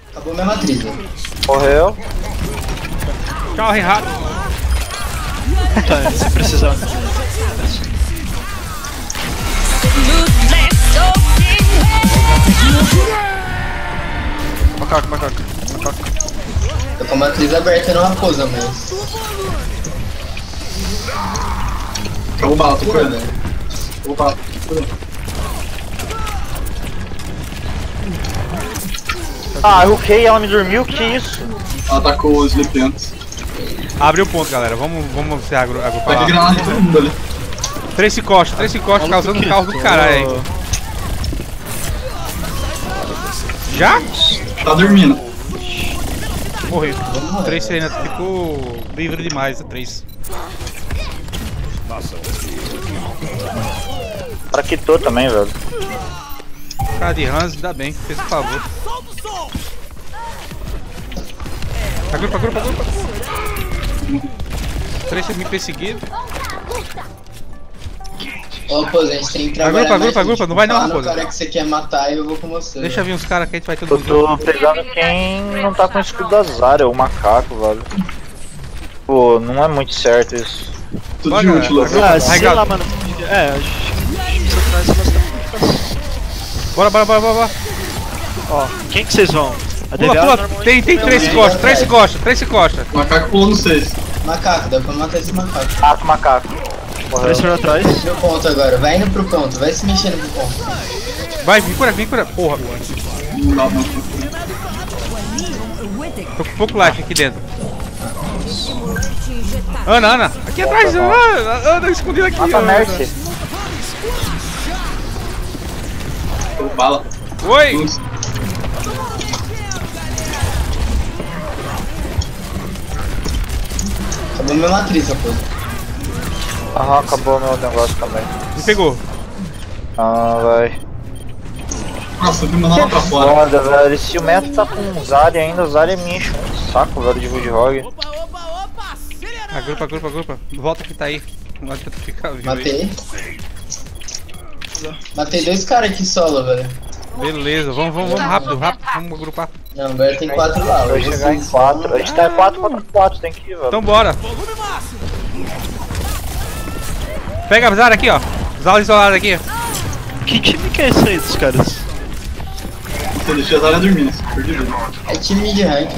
Acabou minha matriz, velho. Morreu. Tchau, Reinhardt. Tá, se precisar. Macaco. Tô com a matriz aberta numa raposa, mas... Acabou bala, tô correndo. Opa, Ah, eu ruquei, ela me dormiu, que isso? ela atacou o Sleep antes. Abriu o ponto, galera. Vamos se Tá agrupar aqui lá. granada em todo mundo ali. 3 se costa, causando um caos do caralho aí. Já? Tá dormindo. Morreu. 3 Serena ficou livre demais, 3. Ela quitou também, velho. Cara de Hans, ainda bem, fez um favor. Agrupa. 3 me perseguindo. Ô, pô, a gente tem que trabalhar Agrupa, não vai não, fala pô. no cara que você quer matar e eu vou com você. Deixa vir uns caras que a gente vai todo Eu mundo. tô pegando quem não tá com o escudo da Zarya, o macaco, velho. Pô, não é muito certo isso. Tudo Vai, de útil, galera. Léo. Ah, sei Arregado. lá, mano. É, a gente precisa trazer bastante. Bora. Ó, quem que vocês vão? A Pula. normalmente Tem 3 se costa. O macaco pulou no 6. Macaco, dá pra matar esse macaco. Macaco. Morreu. 3 foram atrás. Pro ponto agora, vai indo pro ponto, vai se mexendo pro ponto. Vai, vem cura. Porra, Não. tô com pouco life aqui dentro. Ana, aqui atrás, Ana, escondida aqui. Mata a Mercy. Acabou bala. Oi! Luz. Acabou minha matriz, rapaz. Aham, acabou meu negócio também. Me pegou. Ah, vai. Nossa, eu fui mandar ela pra fora. Foda, velho. Se o Metro tá com o Zarya ainda, o Zarya me enche um saco, velho, de Woodhog. Agrupa. Volta que tá aí. Não adianta ficar vivo aí. Matei. Matei 2 caras aqui solo, velho. Beleza, vamos rápido, vamos agrupar. Não, agora tem 4 lá. Vai chegar em 4. A gente tá 4 contra 4, tem que ir, velho. Então bora. Pega a Zara aqui, ó. Zara isolada aqui. Que time que é esse aí dos caras? Eu deixei a Zarya dormindo, perdi vida. É time de rank.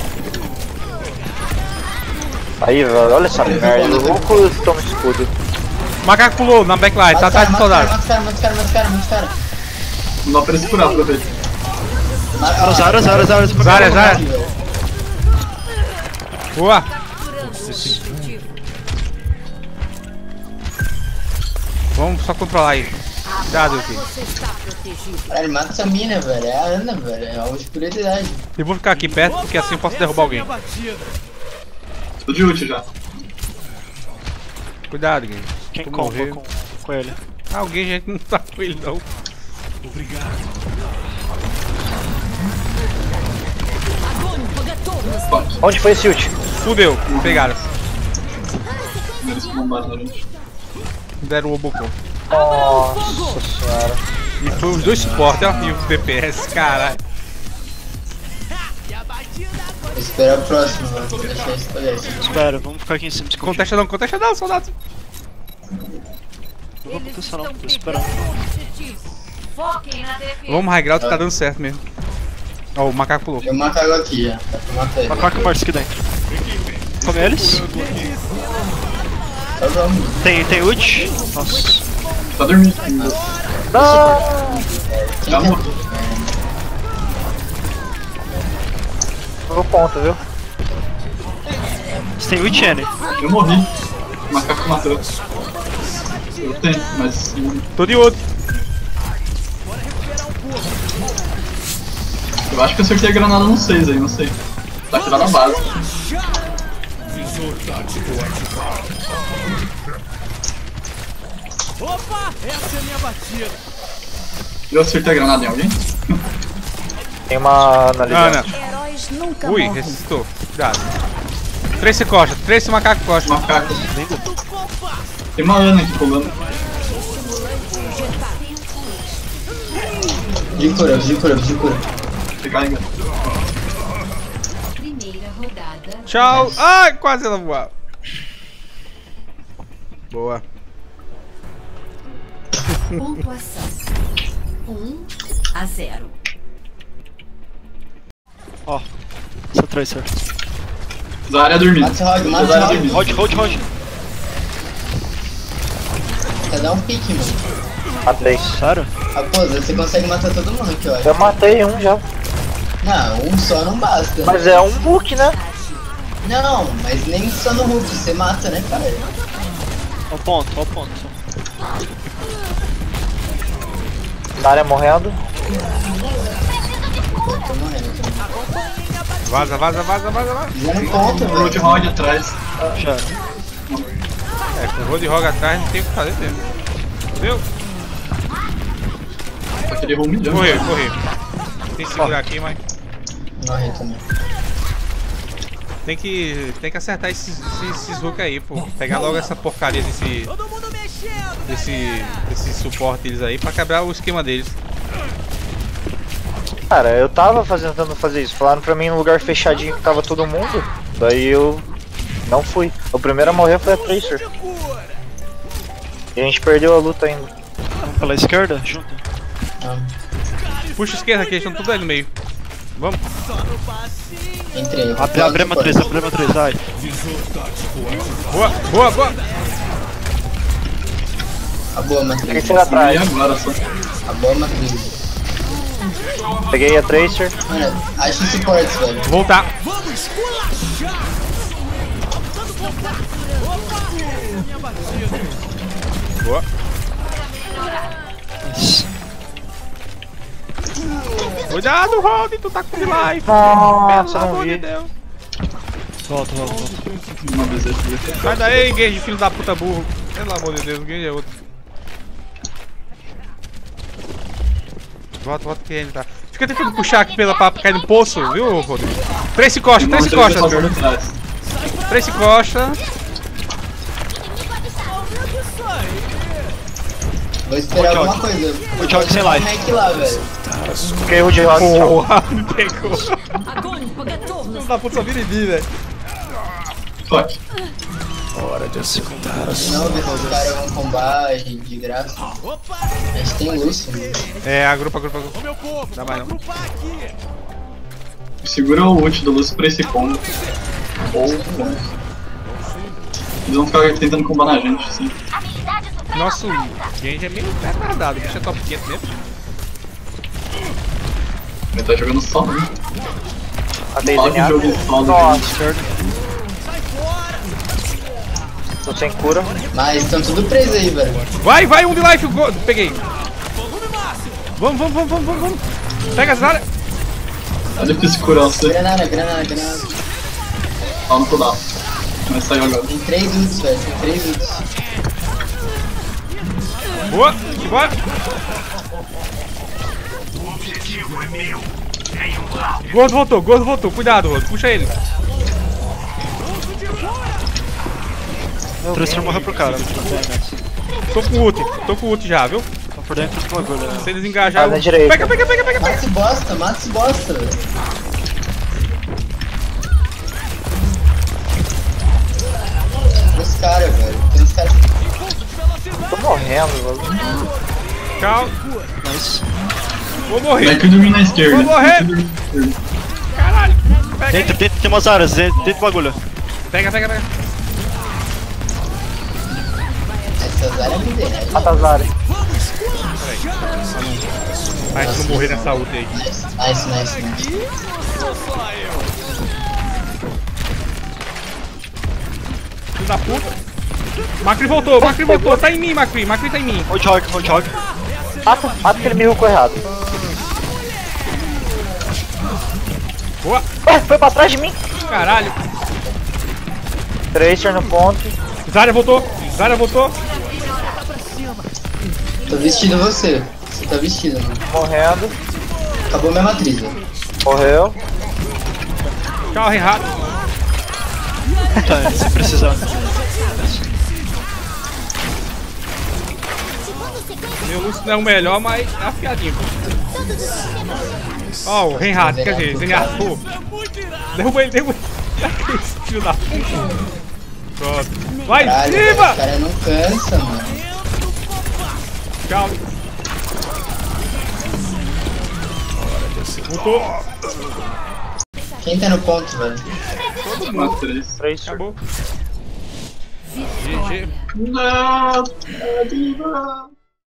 Aí, velho, olha essa merda. O Lucas toma escudo. Macaco pulou na backline, tá atrás do soldado. Mata os cara. Não dá pra ele se curar, aproveita. Zara. Zara. Boa. Vamos só controlar aí. Cuidado, filho. Caralho, mata essa mina, velho. É a Ana, velho. É algo de prioridade. Eu vou ficar aqui perto porque assim eu posso derrubar alguém. Tô de ult já. Cuidado, Gui. Quem Tu compra morreu. com ele? Alguém, gente, não tá com ele não. Onde foi esse ult? Fudeu, pegaram. Eles bombaram na gente. Deram o Obocô. Nossa senhora. E foi os 2 suportes, ó. E o DPS, caralho. Vou esperar o próximo, mano. Vou deixar isso pra esse. Espera, vamos ficar aqui em cima. Contesta não, soldado. Não vou contestar não, tô esperando. Vamos, high ground, tá dando certo mesmo. Ó, o macaco pulou. Tem um macaco aqui, ó. Dá pra matar ele. Macaco morto aqui dentro. Come eles. Tá vamos. Tem ult. Nossa. Tá dormindo. Quem Já quer? morreu. Pegou ponto, viu? Você tem ult, N? Eu morri. O macaco matou. Eu tenho, mas... Tô de outro. Eu acho que eu acertei a granada no 6 aí, não sei. Tá aqui lá na base. Opa, essa é a minha batida. Eu acertei a granada em alguém? Tem uma na Ana. Heróis nunca Ui, morrem. ressuscitou. Cuidado. 3 se costa, 3 se macaco costa. Macaco. Tem uma Ana aqui pulando. De cura. Recarrega. Primeira rodada. Tchau. Ai, quase ela voava. Boa. Pontuação 1-0. Ó, essa Tracer. Zarya dormindo. Mata esse Rod, mata Zarya esse Rod. dormindo. Rod. Quer dar um pique, mano. Matei. Sério? Raposa, você consegue matar todo mundo aqui, ó. Eu matei um já. Não, um só não basta. Mas é um Hulk, né? Não, mas nem só no Hulk, você mata, né, cara? Ó o ponto. Zarya morrendo. Tô morrendo também. Vaza. Já no ponto, velho. Roadhog atrás. Já. É, com o Roadhog atrás não tem o que fazer mesmo. Entendeu? Aquele errou um milhão. Corri. Tem que segurar aqui, mas Morri também. tem que acertar esses Hulk aí, pô. Pegar logo essa porcaria desse suporte deles aí pra quebrar o esquema deles. Cara, eu tava tentando fazer isso. Falaram pra mim num lugar fechadinho que tava todo mundo. Daí eu não fui. O primeiro a morrer foi a Tracer. E a gente perdeu a luta ainda. Vamos pela esquerda? Junto. Puxa a esquerda aqui, eles estão tudo aí no meio. Vamos. Entrei. Abre a matriz, ai. Boa. A boa matriz. Tracer atrás. E agora só. A boa matriz. Peguei a Tracer. Mano, acha suportes, velho. Voltar. Boa. Cuidado, Rod, tu tá com life. Nossa, Pelo não amor de vi. Deus. Volta. Uma vez aqui. Sai daí, Gage, filho da puta burro. Pelo amor de Deus, o Gage é outro. Volta que ele tá. Fica tentando puxar aqui pra cair no poço, viu, Rodrigo? Trace costa. Trace costa. Vou esperar alguma coisa. O Jock sem life. Como é que lá, velho? Fiquei o de rock. Porra, me pegou. Não dá pra só vir em mim, velho. Fuck. Não, ver se os caras vão combar de graça. A gente tem Lúcio, mano. É, agrupa. Dá mais não. Segura o ult do Lúcio pra esse combo. Ou eles vão ficar tentando combar na gente, assim. Nosso Genji é meio retardado, o bicho é top 500 mesmo. Ele tá jogando só, né? Matei Fala DNA. que jogo solo. Nossa. Tô sem cura. Mas estão tudo presos aí, velho. Vai, um de life, peguei. Vamos. Pega as áreas. Olha que segurança. Granada. Tá no cooldown. Mas saiu agora. Tem 3 ults, velho. Tem 3 ults. Boa, bora. Gordo voltou. Cuidado, Gordo. Puxa ele. O Tracer morreu pro cara. Tô com ult já, viu? Tá por dentro do bagulho. Se eles engajarem. Na direita. Pega. Mata esse bosta, velho. Os caras, velho. Tem uns caras. Tô morrendo, velho. Tchau. Nice. Vou morrer. Vai que eu dormi na esquerda. Vou morrer. Vai que eu dormi na esquerda. Caralho. Pega aí. Dentro, tem umas áreas, dentro do bagulho. Pega. Essas áreas me derretem. Mata a Zarya. Ai, se não morrer nessa ult aí. Nice. Filho da puta. Macri voltou. Tá em mim, Macri tá em mim. Roadhog. Mata aquele miruco errado. Boa. Foi pra trás de mim. Caralho. Tracer no ponto. Zarya voltou. Tô vestido você. Você tá vestido, mano. Morrendo. Acabou minha matriz, velho. Morreu. Tchau, Reinhardt. Tá, se precisar. Meu Lúcio não é o melhor, mas é afiadinho. Ó, o Reinhardt, quer dizer, Zenyatta. Derruba ele, derruba ele. Esse filho da puta. Pronto. Vai, Caralho, velho, cima! os caras não cansam, mano. Calma. Voltou. Quem tá no ponto, velho? Mata 3. Tracer. Acabou. Vitória. GG. Não, Diva.